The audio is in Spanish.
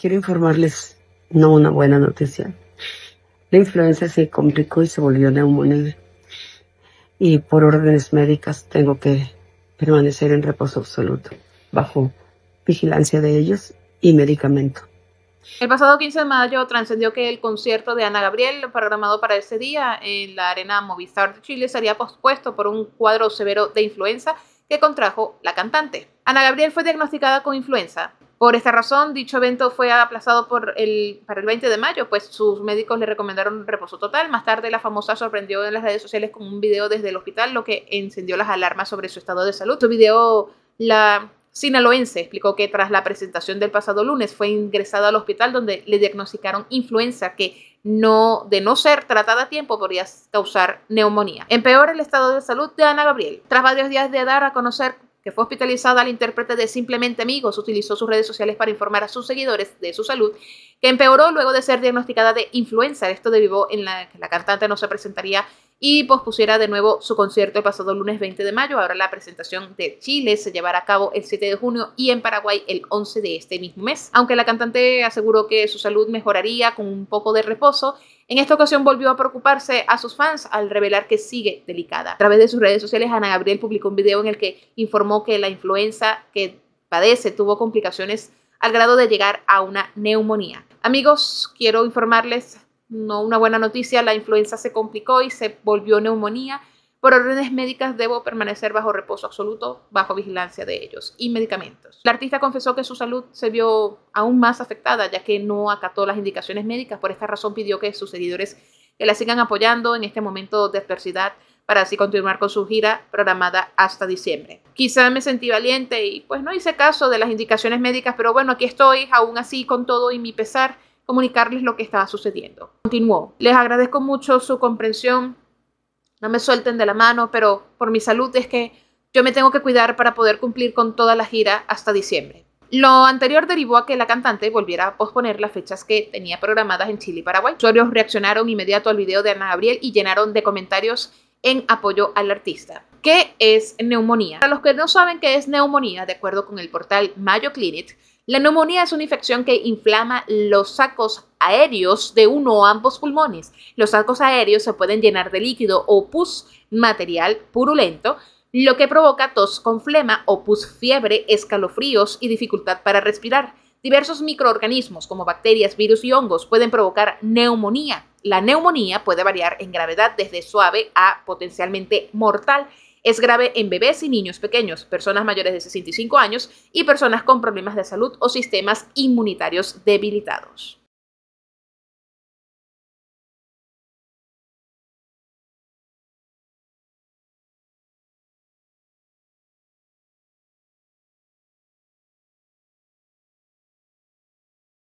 Quiero informarles no una buena noticia. La influenza se complicó y se volvió neumonía. Y por órdenes médicas tengo que permanecer en reposo absoluto, bajo vigilancia de ellos y medicamento. El pasado 15 de mayo trascendió que el concierto de Ana Gabriel, programado para ese día en la Arena Movistar de Chile, sería pospuesto por un cuadro severo de influenza que contrajo la cantante. Ana Gabriel fue diagnosticada con influenza. Por esta razón, dicho evento fue aplazado para el 20 de mayo, pues sus médicos le recomendaron reposo total. Más tarde, la famosa sorprendió en las redes sociales con un video desde el hospital, lo que encendió las alarmas sobre su estado de salud. Su video, la sinaloense explicó que tras la presentación del pasado lunes fue ingresada al hospital donde le diagnosticaron influenza que de no ser tratada a tiempo podría causar neumonía. Empeora el estado de salud de Ana Gabriel. Tras varios días de dar a conocer que fue hospitalizada, la intérprete de Simplemente Amigos utilizó sus redes sociales para informar a sus seguidores de su salud, que empeoró luego de ser diagnosticada de influenza. Esto derivó en que la cantante no se presentaría y pospusiera de nuevo su concierto el pasado lunes 20 de mayo. Ahora la presentación de Chile se llevará a cabo el 7 de junio y en Paraguay el 11 de este mismo mes. Aunque la cantante aseguró que su salud mejoraría con un poco de reposo, en esta ocasión volvió a preocuparse a sus fans al revelar que sigue delicada. A través de sus redes sociales, Ana Gabriel publicó un video en el que informó que la influenza que padece tuvo complicaciones al grado de llegar a una neumonía. Amigos, quiero informarles, no una buena noticia, la influenza se complicó y se volvió neumonía. Por órdenes médicas debo permanecer bajo reposo absoluto, bajo vigilancia de ellos y medicamentos. La artista confesó que su salud se vio aún más afectada ya que no acató las indicaciones médicas. Por esta razón pidió que sus seguidores que la sigan apoyando en este momento de adversidad para así continuar con su gira programada hasta diciembre. Quizá me sentí valiente y pues no hice caso de las indicaciones médicas, pero bueno, aquí estoy aún así con todo y mi pesar comunicarles lo que estaba sucediendo. Continuó. Les agradezco mucho su comprensión. No me suelten de la mano, pero por mi salud es que yo me tengo que cuidar para poder cumplir con toda la gira hasta diciembre. Lo anterior derivó a que la cantante volviera a posponer las fechas que tenía programadas en Chile y Paraguay. Usuarios reaccionaron inmediato al video de Ana Gabriel y llenaron de comentarios en apoyo al artista. ¿Qué es neumonía? Para los que no saben qué es neumonía, de acuerdo con el portal Mayo Clinic, la neumonía es una infección que inflama los sacos aéreos de uno o ambos pulmones. Los sacos aéreos se pueden llenar de líquido o pus, material purulento, lo que provoca tos con flema o pus, fiebre, escalofríos y dificultad para respirar. Diversos microorganismos como bacterias, virus y hongos pueden provocar neumonía. La neumonía puede variar en gravedad desde suave a potencialmente mortal. Es grave en bebés y niños pequeños, personas mayores de 65 años y personas con problemas de salud o sistemas inmunitarios debilitados.